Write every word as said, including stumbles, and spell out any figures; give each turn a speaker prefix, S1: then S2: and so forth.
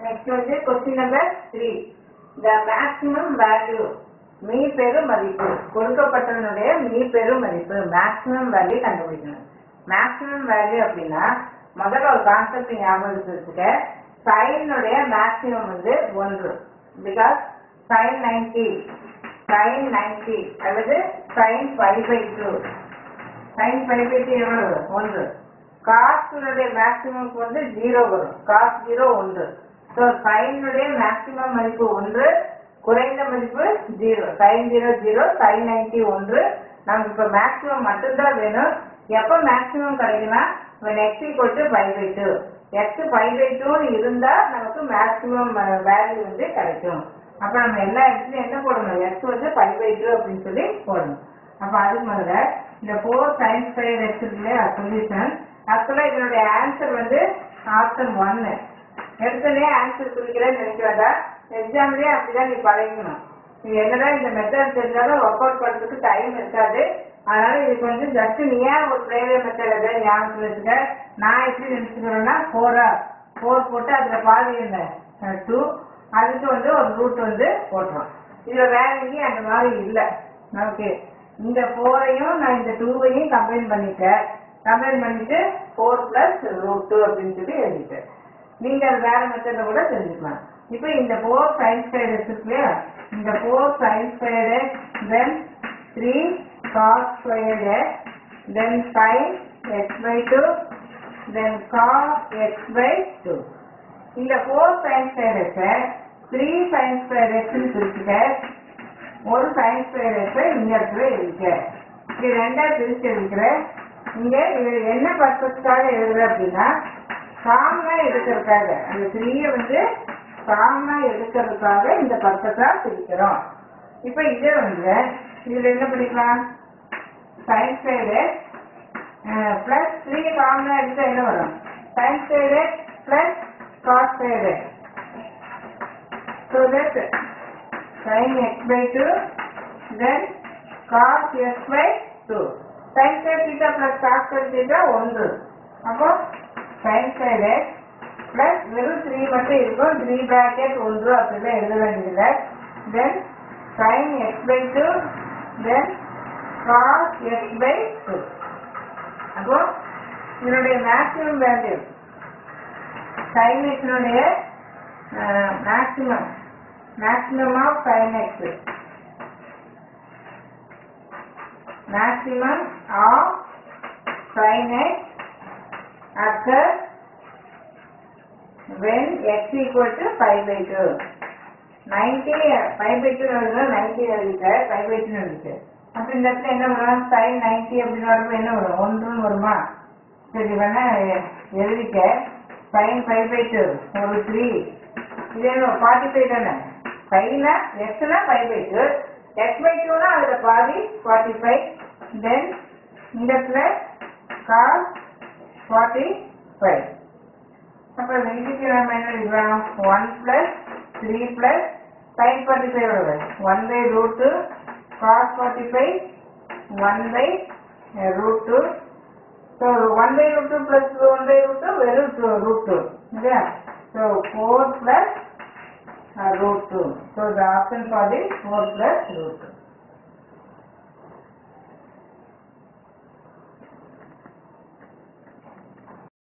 S1: next வந்து question number three. The maximum value மீ பெரு மதிப்பு கொடுக்கப்பட்டதனுடைய மீ பெரு மதிப்பு maximum value கண்டுபிடிக்கணும். maximum value அப்படின்னா முதல்ல ஒரு கான்செப்ட் ஞாபகம் வச்சுக்க. sin உடைய maximum வந்து ஒன்று. because sin ninety sin ninety அல்லது sin pi by two sin pi by two எவ்வளவு ஒன்று. cos உடைய மேக்ஸிமம் வந்து ஜீரோ வரும். cos ஜீரோ ஒன்று. ஸோ sin உடைய மேக்ஸிமம் மதிப்பு ஒன்று, குறைந்த மதிப்பு zero. sin zero zero, sin ninety ஒன்று. நமக்கு இப்போ மேக்ஸிமம் மட்டும்தான் வேணும். எப்போ மேக்ஸிமம் கிடைக்குன்னா when x equal to pi by two. x pi by two இருந்தா நமக்கு மேக்ஸிமம் வேல்யூ வந்து கிடைக்கும். அப்போ நம்ம எல்லா இடத்துலையும் என்ன போடணும், x வந்து pi by two அப்படின்னு சொல்லி போடணும். அப்போ அதுக்கு முதல்ல இந்த ஃபோர் sin ஸ்கொயர் x இல்லையா சொல்யூஷன். ஆக்சுவலாக இதனுடைய ஆன்சர் வந்து ஆப்ஷன் ஒன்னு. எடுத்தனே ஆன்சர் குறிக்கிறேன்னு நினைக்கிறதா எக்ஸாம்லேயே அப்படிதான் நீ பழகணும். நீ என்னதான் இந்த மெத்தட் தெரிஞ்சாலும் ஒர்க் அவுட் பண்ணுறதுக்கு டைம் இருக்காது. அதனால இதுக்கு வந்து ஜஸ்ட் நீ ஏன் ஒரு ப்ரைவேட் மெத்தட் எதை ஞாபகம் வச்சுக்க. நான் எப்படி நினச்சிக்கிறேன்னா ஃபோரா ஃபோர் போட்டு அதில் பாதி என்ன டூ, அதுக்கு வந்து ஒரு ரூட் வந்து போட்டுரும். இதில் வேற எங்கேயும் அந்த மாதிரி இல்லை. ஓகே, இந்த ஃபோரையும் நான் இந்த டூவையும் கம்பைன் பண்ணிட்டேன். கம்பைன் பண்ணிட்டு ஃபோர் பிளஸ் ரூட் டூ அப்படின்னு சொல்லி எழுதிட்டேன். நீங்க அது வேற மெத்தட்ல கூட தெரிஞ்சுக்கலாம். இப்போ இந்த ஃபோர் சைன் ஸ்கொயர் இருக்கு இல்லையா, இந்த four sine square then three cos square then sine x by two then cos x by two. இந்த ஃபோர் சைன் ஸ்கொயர் எக்ஸை த்ரீ சைன் ஸ்கொயர் எக்ஸ்ன்னு பிரிச்சுக்க, ஒரு சைன் ஸ்கொயர் எக்ஸை இந்த இடத்துல எழுதிக்க. இது ரெண்டா பிரிச்சு எழுதிக்கிறேன். இங்க இது என்ன பர்பஸ்க்காக எழுதுற அப்படின்னா காமனா எடுக்கிறதுக்காக, அந்த த்ரீய வந்து காமனா எடுக்கிறதுக்காக இந்த பர்பஸா பிரிக்கிறோம். இப்ப இதை வந்து இதுல என்ன பண்ணிக்கலாம், சைன் ஸ்கொயர் பிளஸ் த்ரீ காமனா எடுத்தா என்ன வரும், sine square plus cos square. So that sin x by two then cos x by two. sin square theta plus cos square theta ஒன்று. அப்போ sin square x plus வெறும் three மட்டும் இருக்கும். Three bracket ஒன்று அப்படிலாம் எழுத வேண்டியதில்லை. then sin x by two then cos x by two. அப்போ இதனுடைய மேக்ஸிமம் வேல்யூ sin x னுடைய maximum maximum of sin x maximum of sin x occurs when x equal to pi by two. ninety pi by two எழுதுனா ninety எழுதிக்க, pi by two எழுதிக்க. அப்ப இந்த இடத்துல என்ன வரும், sin ninety அப்படின்னு வரப்போ என்ன வரும், ஒன்றுன்னு வருமா. சரி வேணா எழுதிக்க. sin pi by two ஒரு த்ரீ, இது என்ன ஃபார்ட்டி ஃபைவ் தானே. பைனா எக்ஸ்னா pi by two, x by two னா அதுல பாதி ஃபார்ட்டி ஃபைவ். then இந்த இடத்துல cos ஃபார்ட்டி ஃபைவ். அப்ப இதுக்கு நம்ம என்ன எழுதலாம், one plus three plus sin forty five எவ்வளவு, one by root two cos forty five one by root two. So one by root two plus one by root two வெறும் two root two இல்லையா. So four plus root two. So the option for this four plus root two.